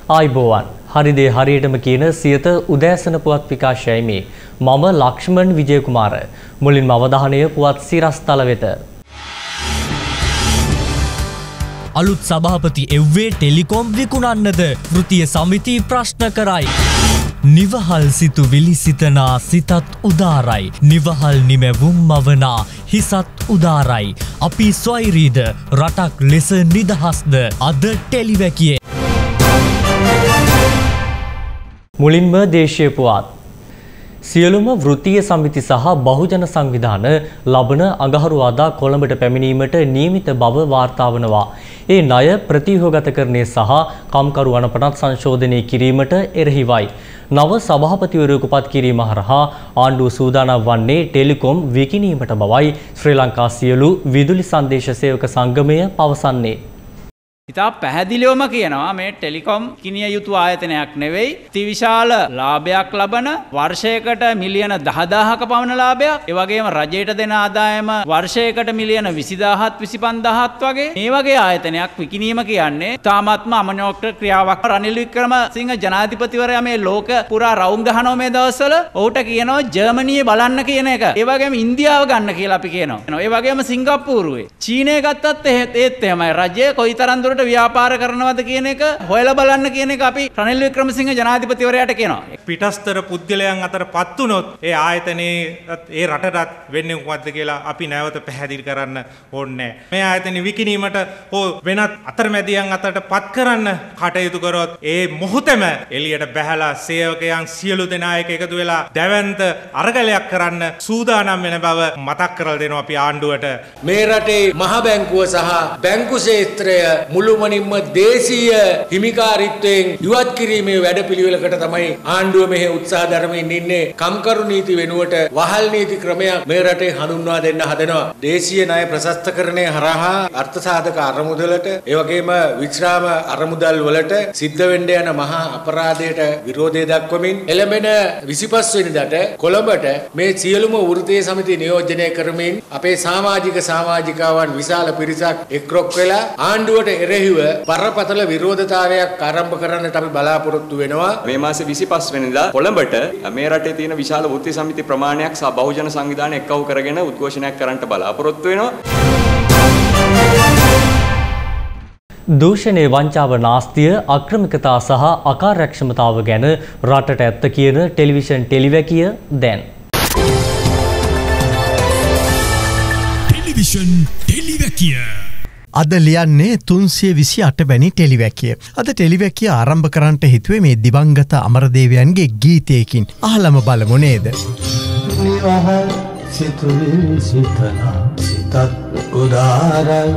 ආයිබෝවන් හරිදේ හරියටම කියන සියත උදෑසන පුවත් විකාශයයි මේ මම ලක්ෂ්මන් විජයකුමාර මුලින්ම අවධානය පුවත් සිරස්තල වෙත අලුත් සභාපති එව්වේ ටෙලිකොම් විකුණන්නද වෘත්තීය සමිති ප්‍රශ්න කරයි නිවහල් සිතුවිලි සිතනා සිතත් උදාරයි නිවහල් නිමැවුම් මවනා හිසත් උදාරයි අපි ස්වෛරීද රටක් ලෙස නිදහස්ද අද ටෙලිවැකියේ මුලින්ම දේශීය පුවත් සියලුම වෘත්තීය සමිති සහ බහුජන සංවිධාන ලබන අඟහරුවාදා කොළඹට පැමිණීමට නියමිත බව වාර්තා වනවා. ඒ ණය ප්‍රතිව්‍යුහගතකරණය සහ කම්කරු අනපනත් සංශෝධනය කිරීමට එරෙහිවයි. නව සභාපතිවරයෙකු පත් කිරීම හරහා ආණ්ඩුව සූදානම් වන්නේ ටෙලිකොම් විකිණීමට බවයි ශ්‍රී ලංකා සියලු විදුලි සංදේශ සේවක සංගමය පවසන්නේ. ඉතා පැහැදිලිවම කියනවා මේ ටෙලිකොම් කිනිය යුතු ආයතනයක් නෙවෙයි තිවිශාල ලාභයක් ලබන වර්ෂයකට මිලියන 10000ක පමණ ලාභයක් ඒ වගේම රජයට දෙන ආදායම වර්ෂයකට මිලියන 20000ත් 25000ත් වගේ මේ වගේ ආයතනයක් විකිණීම කියන්නේ තාමත්ම අමනෝක්ත ක්‍රියාවක්. රනිල් වික්‍රමසිංහ ජනාධිපතිවරයා මේ ලෝක පුරා රවුම් ගහනවා මේ දවස්වල. ඔහුට කියනවා ජර්මනියේ බලන්න කියන එක. ඒ වගේම ඉන්දියාව ගන්න කියලා අපි කියනවා. ඒ වගේම සිංගප්පූරුවේ චීනය ගත්තත් ඒත් එහෙමයි. රජය කොයිතරම් දුරට ව්‍යාපාර කරනවද කියන එක හොයලා බලන්න කියන එක අපි රනිල් වික්‍රමසිංහ ජනාධිපතිවරයාට කියනවා. පිටස්තර පුද්ගලයන් අතරපත් වුණොත් ඒ ආයතනයේ ඒ රටටත් වෙන්නේ මොකද්ද කියලා අපි නැවත පැහැදිලි කරන්න ඕනේ. මේ ආයතන විකිණීමට හෝ වෙනත් අතරමැදියන් අතරටපත් කරන්න කටයුතු කරොත් ඒ මොහොතේම එළියට බැහැලා සේවකයන් සියලු දෙනා එකතු වෙලා දැවැන්ත අරගලයක් කරන්න සූදානම් වෙන බව මතක් කරලා දෙනවා අපි ආණ්ඩුවට. මේ රටේ මහ බැංකුව සහ බැංකු ක්ෂේත්‍රය මුළුමනින්ම දේශීය හිමිකාරීත්වයෙන් ඉවත් කිරීමේ වැඩපිළිවෙලකට තමයි ආණ්ඩුව මෙහි උත්සාහ දරමින් ඉන්නේ. කම්කරු නීති වෙනුවට වහල් නීති ක්‍රමයක් මේ රටේ හඳුන්වා දෙන්න හදනවා. දේශීය ණය ප්‍රශස්තකරණය හරහා අර්ථසාධක අරමුදලට ඒ වගේම විශ්‍රාම අරමුදල් වලට සිද්ධ වෙන්න යන මහා අපරාධයට විරෝධය දක්වමින් එළඹෙන 25 වෙනිදාට කොළඹට මේ සියලුම වෘත්තීය සමිති නියෝජනය කරමින් අපේ සමාජිකාවන් විශාල පිරිසක් එක්රොක් වෙලා ආණ්ඩුවට එරෙහිව බරපතල විරෝධතාවයක් ආරම්භ කරන්නට අපි බලාපොරොත්තු වෙනවා. මේ මාසේ 25 වෙනිදා කොළඹට මේ රටේ තියෙන විශාල වෘත්තීය සමිති ප්‍රමාණයක් සහ බහුජන සංවිධාන එක්කව කරගෙන උද්ඝෝෂණයක් කරන්නට බලාපොරොත්තු වෙනවා. දූෂණයේ වංචාව නාස්තිය අක්‍රමිකතා සහ අකාර්යක්ෂමතාව ගැන රටට ඇත්ත කියන ටෙලිවිෂන් ටෙලිවැකිය දැන්. ටෙලිවිෂන් ටෙලිවැකිය අද ලියන්නේ 328 වැනි ටෙලිවැකිය. අද ටෙලිවැකිය ආරම්භ කරන්නට හිතුවේ මේ දිවංගත අමරදේවයන්ගේ ගීතයකින්. අහලම බලමු නේද? නිවහල් සිතුවිලි සිතනා සිතත් උදාරයි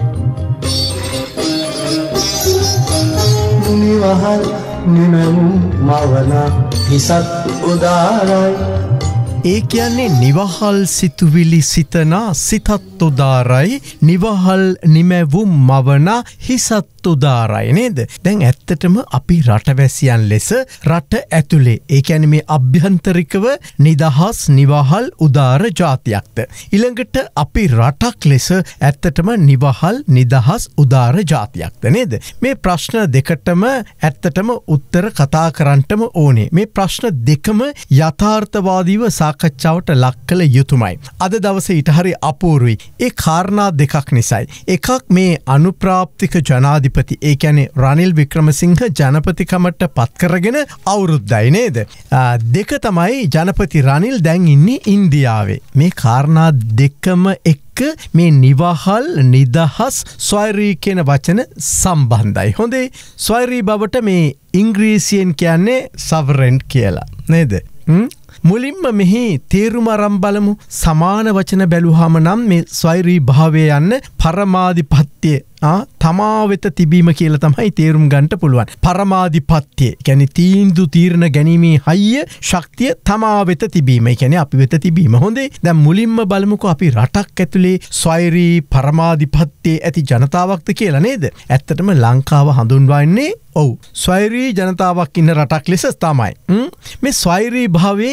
නිවහල් නිමැවුම් මවනා හිසත් උදාරයි. ඒ කියන්නේ නිවහල් සිතුවිලි සිතනා සිතත් උදාරයි නිවහල් නිමැවුම් මවනා හිසත් උදාරයි නේද? දැන් ඇත්තටම අපි රටවැසියන් ලෙස රට ඇතුලේ ඒ කියන්නේ මේ අභ්‍යන්තරිකව නිදහස් නිවහල් උදාර ජාතියක්ද? ඊළඟට අපි රටක් ලෙස ඇත්තටම නිවහල් නිදහස් උදාර ජාතියක්ද නේද? මේ ප්‍රශ්න දෙකටම ඇත්තටම උත්තර කතා කරන්නටම ඕනේ. මේ ප්‍රශ්න දෙකම යථාර්ථවාදීව සාකච්ඡාවට ලක් කළ යුතුමයි. අද දවසේ ඊට හරි අපූර්වයි. ඒ කාරණා දෙකක් නිසායි. එකක් මේ අනුප්‍රාප්තික ජනාධිපති ඒ කියන්නේ රනිල් වික්‍රමසිංහ ජනපතිකමට පත් කරගෙන අවුරුද්දයි නේද? දෙක තමයි ජනපති රනිල් දැන් ඉන්නේ ඉන්දියාවේ. මේ කාරණා දෙකම මේ නිවහල් නිදහස් ස්වෛරී කියන වචන සම්බන්ධයි. හොඳේ ස්වෛරී බවට මේ ඉංග්‍රීසියෙන් කියන්නේ සවරෙන්ට් කියලා නේද? මුලින්ම මෙහි තේරුම අරන් බලමු. සමාන වචන බැලුවාම නම් මේ ස්වෛරී භාවය යන්න පරමාධිපත්‍ය තමා වෙත තිබීම කියලා තමයි තේරුම් ගන්නට පුළුවන්. පරමාධිපත්‍ය කියන්නේ තීන්දුව තීරණ ගැනීමේ හයිය ශක්තිය තමා වෙත තිබීම. ඒ කියන්නේ අපි වෙත තිබීම. හොඳේ. දැන් මුලින්ම බලමුකෝ අපි රටක් ඇතුලේ ස්වෛරී පරමාධිපත්‍ය ඇති ජනතාවක්ද කියලා නේද? ඇත්තටම ලංකාව හඳුන්වන්නේ ඔව් ස්වෛරී ජනතාවක් ඉන්න රටක් ලෙස තමයි. මේ ස්වෛරී භාවයේ එක්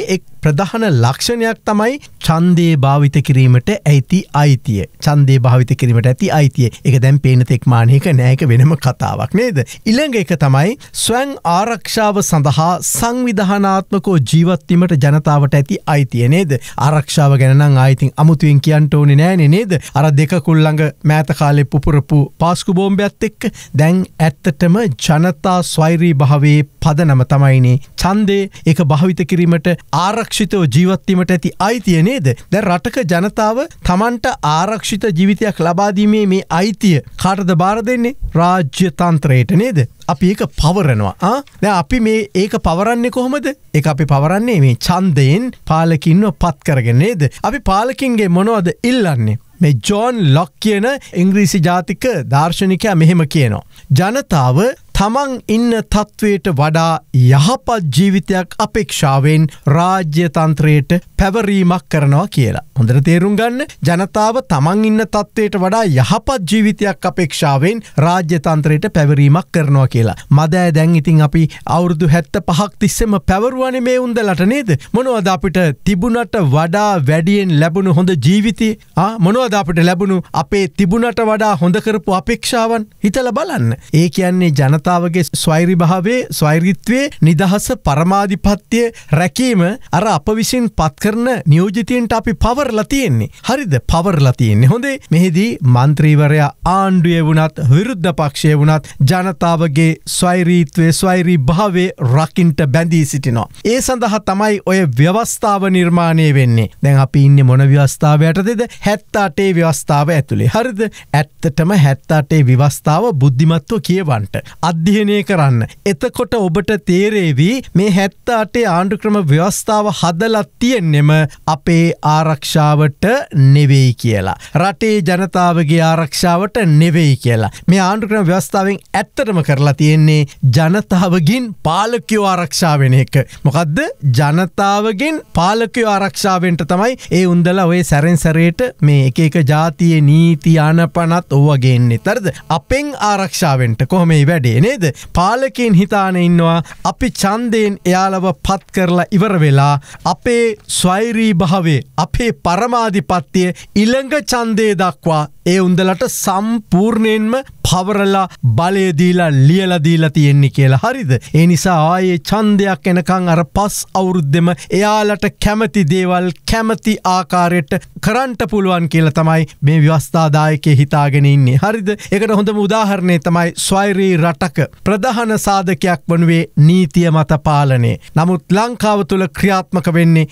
ප්‍රධාන ලක්ෂණයක් තමයි ඡන්දේ භාවිත කිරීමට ඇති අයිතිය. ඡන්දේ භාවිත කිරීමට ඇති අයිතිය. ඒක දැන් පේන තෙක් මානයක නෑ, ඒක වෙනම කතාවක් නේද? ඊළඟ එක තමයි ස්වයං ආරක්ෂාව සඳහා සංවිධානාත්මකව ජීවත් වීමට ජනතාවට ඇති අයිතිය නේද? ආරක්ෂාව ගැන නම් ආයිතින් අමුතුවෙන් කියන්න ඕනේ නෑනේ නේද? අර දෙකකුල් ළඟ මෑත කාලේ පුපුරපු පාස්කු බෝම්බයත් එක්ක දැන් ඇත්තටම ජනතා ස්වෛරී භාවයේ පදනම තමයිනේ ඡන්දේ. ඒක භාවිත කිරීමට ආරක්ෂිතව ජීවත් වීමට ඇති අයිතිය නේද? දැන් රටක ජනතාව තමන්ට ආරක්ෂිත ජීවිතයක් ලබා දීමේ මේ අයිතිය කාටද බාර දෙන්නේ? රාජ්‍ය තන්ත්‍රයට නේද? අපි ඒක පවරනවා. දැන් අපි මේ ඒක පවරන්නේ කොහොමද? ඒක අපි පවරන්නේ මේ ඡන්දයෙන් පාලකින්ව පත් කරගෙන නේද? අපි පාලකින්ගේ මොනවද ඉල්ලන්නේ? මේ ජෝන් ලොක් කියන ඉංග්‍රීසි ජාතික දාර්ශනිකයා මෙහෙම කියනවා. ජනතාව තමන් ඉන්න තත්ත්වයට වඩා යහපත් ජීවිතයක් අපේක්ෂාවෙන් රාජ්‍ය තන්ත්‍රයට පැවරීමක් කරනවා කියලා. හොඳට තේරුම් ගන්න. ජනතාව තමන් ඉන්න තත්ත්වයට වඩා යහපත් ජීවිතයක් අපේක්ෂාවෙන් රාජ්‍ය තන්ත්‍රයට පැවරීමක් කරනවා කියලා. මදෑ දැන් ඉතින් අපි අවුරුදු 75ක් තිස්සෙම පැවරුවානේ මේ උන්දලට නේද? මොනවද අපිට තිබුණට වඩා වැඩියෙන් ලැබුණු හොඳ ජීවිතය? මොනවද අපිට ලැබුණු අපේ තිබුණට වඩා හොඳ කරපු අපේක්ෂාවන්? හිතලා බලන්න. ඒ කියන්නේ ජනතාවගේ ස්වෛරී භාවයේ ස්වෛරීත්වයේ නිදහස පරමාධිපත්‍ය රැකීම අර අප විසින් පත් කරන නියෝජිතයින්ට අපි පවර්ලා තියෙන්නේ. හරිද? පවර්ලා තියෙන්නේ. හොඳේ. මෙහිදී මන්ත්‍රීවරයා ආණ්ඩුවේ වුණත් විරුද්ධ පක්ෂයේ වුණත් ජනතාවගේ ස්වෛරීත්වයේ ස්වෛරී භාවයේ රකින්ට බැඳී සිටිනවා. ඒ සඳහා තමයි ඔය ව්‍යවස්ථාව නිර්මාණය වෙන්නේ. දැන් අපි ඉන්නේ මොන ව්‍යවස්ථාව යටතේද? 78 ව්‍යවස්ථාව ඇතුලේ. හරිද? ඇත්තටම 78 ව්‍යවස්ථාව බුද්ධිමත්ව කියවන්න. අධ්‍යයනය කරන්න. එතකොට ඔබට තේරේවි මේ 78 ආණ්ඩුක්‍රම ව්‍යවස්ථාව හදලා තියෙන්නෙම අපේ ආරක්ෂාවට නෙවෙයි කියලා. රටේ ජනතාවගේ ආරක්ෂාවට නෙවෙයි කියලා. මේ ආණ්ඩුක්‍රම ව්‍යවස්ථාවෙන් ඇත්තටම කරලා තියෙන්නේ ජනතාවගෙන් පාලකයෝ ආරක්ෂා වෙන එක. මොකද්ද? ජනතාවගෙන් පාලකයෝ ආරක්ෂා වෙන්න තමයි ඒ උන්දලා ඔය සැරෙන් සැරේට මේ එක එක ජාතියේ නීති අනපනත් ඕවා ගේන්නේ. හරිද? අපෙන් ආරක්ෂා වෙන්න කොහොම මේ වැඩේ නේද? පාලකයන් හිතාන ඉන්නවා අපි ඡන්දයෙන් එයාලව පත් කරලා ඉවර වෙලා අපේ ස්වෛරී භාවයේ අපේ පරමාධිපත්‍ය ඊළඟ ඡන්දේ දක්වා ඒ උන්දලට සම්පූර්ණයෙන්ම පවරලා බලය දීලා ලියලා දීලා තියෙන්නේ කියලා. හරිද? ඒ නිසා ආයේ ඡන්දයක් එනකන් අර පස් අවුරුද්දෙම එයාලට කැමති දේවල් කැමති ආකාරයට කරන්න පුළුවන් කියලා තමයි මේ ව්‍යවස්ථාදායකේ හිතාගෙන ඉන්නේ. හරිද? ඒකට හොඳම උදාහරණය තමයි ස්වෛරී රටක ප්‍රධාන සාධකයක් වනුවේ නීතිය මත පාලනය. නමුත් ලංකාව තුල ක්‍රියාත්මක වෙන්නේ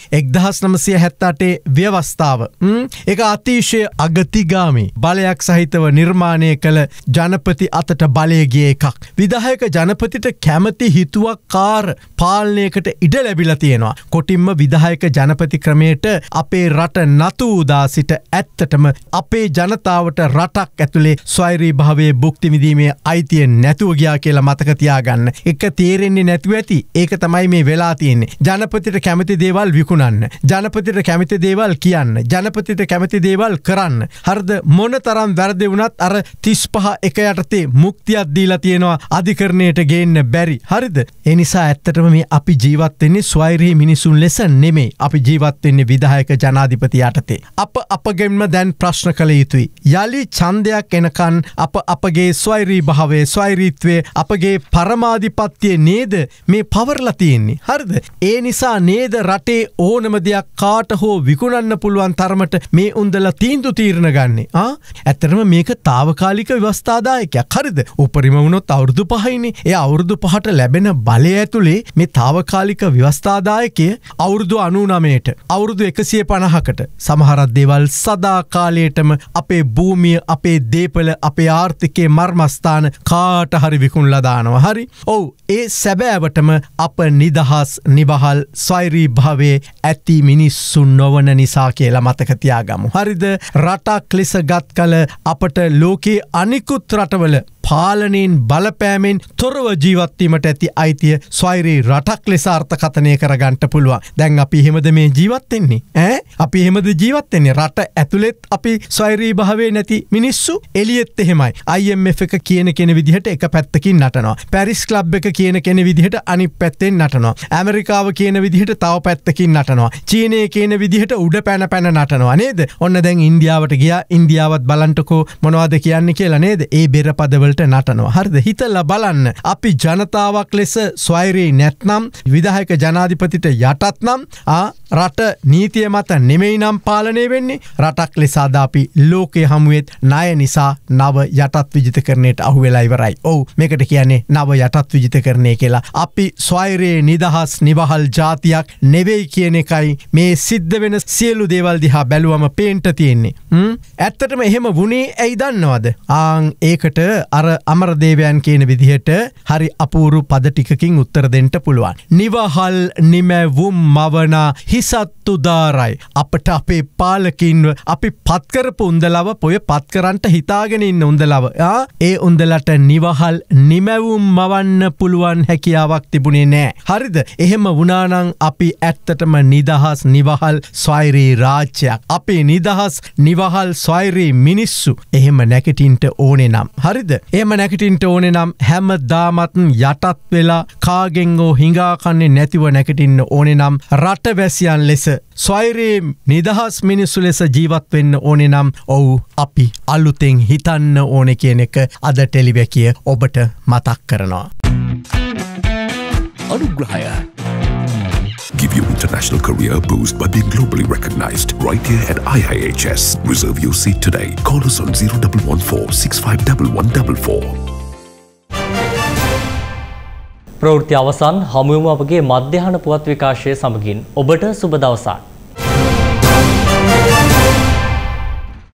1978 ව්‍යවස්ථාව. ඒක අතිශය අගතිගාමී බලයක් සහිතව නිර්මාණය කළ ජනපති අතට බලය ගිය එකක්. විධායක ජනපතිට කැමති හිතුවක්කාර පාලනයකට ඉඩ ලැබිලා තියෙනවා. කොටින්ම විධායක ජනපති ක්‍රමයට අපේ රට නතු උදා සිට ඇත්තටම අපේ ජනතාවට රටක් ඇතුලේ ස්වෛරී භාවයේ භුක්ති විඳීමේ අයිතිය නැතුව ගියා කියලා මතක තියාගන්න. එක තේරෙන්නේ නැතුව ඇති. ඒක තමයි මේ වෙලා තියෙන්නේ. ජනපතිට කැමති දේවල් විකුණන්න. ජනපතිට කැමති දේවල් කියන්න. ජනපතිට කැමති දේවල් කරන්න. හරිද? මොන තරම් වැරදි වුණත් අර 35 එක යටතේ මුක්තියක් දීලා තියෙනවා අධිකරණයට ගේන්න බැරි. හරිද? ඒ නිසා ඇත්තටම මේ අපි ජීවත් වෙන්නේ ස්වෛරී මිනිසුන් ලෙස නෙමෙයි. අපි ජීවත් වෙන්නේ විධායක ජනාධිපති යටතේ. අපගෙන්ම දැන් ප්‍රශ්න කළ යුතුයි. යලි ඡන්දයක් එනකන් අපගේ ස්වෛරී භාවයේ ස්වෛරීත්වයේ අපගේ පරමාධිපත්‍ය නේද මේ පවර්ලා තියෙන්නේ. හරිද? ඒ නිසා නේද රටේ ඕනම දෙයක් කාට හෝ විකුණන්න පුළුවන් තරමට මේ උන්දලා තීන්දුව තීරණ ගන්නේ. ඇත්තටම මේක తాවකාලික ව්‍යවස්ථාදායකයක්. හරිද? උපරිම වුණොත් අවුරුදු 5යිනේ. ඒ අවුරුදු 5ට ලැබෙන බලය ඇතුලේ මේ తాවකාලික ව්‍යවස්ථාදායකය අවුරුදු 99ට අවුරුදු 150කට සමහරක් දේවල් සදා කාලයටම අපේ භූමිය අපේ දේපල අපේ ආර්ථිකයේ මර්මස්ථාන කාට හරි විකුණලා දානවා. හරි? ඔව්. ඒ සැබෑවටම අප නිදහස් නිවහල් ස්වෛරී භාවයේ ඇති මිනිස්සුන් නොවන නිසා කියලා මතක තියාගමු. හරිද? රටක් ලෙස ගත් කල අපට ලෝකයේ අනිකුත් රටවල පාලනයෙන් බලපෑමෙන් තොරව ජීවත්වීමට ඇති අයිතිය ස්වෛරී රටක් ලෙස අර්ථකථනය කරගන්නට පුළුවන්. දැන් අපි එහෙමද මේ ජීවත් වෙන්නේ? අපි එහෙමද ජීවත් වෙන්නේ? රට ඇතුළෙත් අපි ස්වෛරී භාවයේ නැති මිනිස්සු, එළියෙත් එහෙමයි. IMF එක කියන විදිහට එක පැත්තකින් නටනවා. පැරිස් ක්ලබ් එක කියන විදිහට අනිත් පැත්තෙන් නටනවා. ඇමරිකාව කියන විදිහට තව පැත්තකින් නටනවා. චීනය කියන විදිහට උඩ පැන නටනවා නේද? ඔන්න දැන් ඉන්දියාවට ගියා. ඉන්දියාවත් බලන්ටකෝ මොනවද කියන්නේ කියලා නේද? ඒ බෙරපදවලට නටනවා. හරිද? හිතලා බලන්න. අපි ජනතාවක් ලෙස ස්වෛරී නැත්නම්, විධායක ජනාධිපතිට යටත් නම්, රට නීතිය මත නෙමෙයි නම් පාලනය වෙන්නේ, රටක් ලෙස අද අපි ලෝකයේ හමුවෙත් ණය නිසා නව යටත් විජිතකරණයට අහු වෙලා ඉවරයි. ඔව්, මේකට කියන්නේ නව යටත් විජිතකරණය කියලා. අපි ස්වෛරී නිදහස් නිවහල් ජාතියක් නෙවෙයි කියන එකයි මේ සිද්ධ වෙන සියලු දේවල් දිහා බැලුවම පේන්ට තියෙන්නේ. ඇත්තටම එහෙම වුණේ ඇයි දන්නවද? ඒකට අර අමරදේවයන් කියන විදිහට හරි අපූරු පද ටිකකින් උත්තර දෙන්න පුළුවන්. නිවහල් නිමැවුම් මවනා හිසත් උදාරයි. අපට අපේ පාලකින්ව අපි පත් කරපු උන්දලව පොය පත් කරන්ට හිතාගෙන ඉන්න උන්දලව. ඒ උන්දලට නිවහල් නිමැවුම් මවන්න පුළුවන් හැකියාවක් තිබුණේ නෑ. හරිද? එහෙම වුණා නම් අපි ඇත්තටම නිදහස් නිවහල් ස්වෛරී රාජ්‍යයක්. අපි නිදහස් නිවහල් ස්වෛරී මිනිස්සු. එහෙම නැගිටින්න ඕනේ නම්. හරිද? එහෙම නැගිටින්න ඕනේ නම් හැමදාමත් යටත් වෙලා කාගෙන් හෝ හිඟා කන්නේ නැතිව නැගිටින්න ඕනේ නම් රටවැසියන් ලෙස ස්වෛරී නිදහස් මිනිස්සු ලෙස ජීවත් වෙන්න ඕනේ නම් ඔව් අපි අලුතෙන් හිතන්න ඕනේ කියන එක අද ටෙලිවැකිය ඔබට මතක් කරනවා. Anugrahaya. Give you international career boost by being globally recognized right here at IIHS. Reserve your seat today. Call us on 0114 651144. ප්‍රවෘත්ති අවසන්. හමුවමු අපගේ මධ්‍යහන පුවත් විකාශය සමගින්. ඔබට සුබ දවසක්.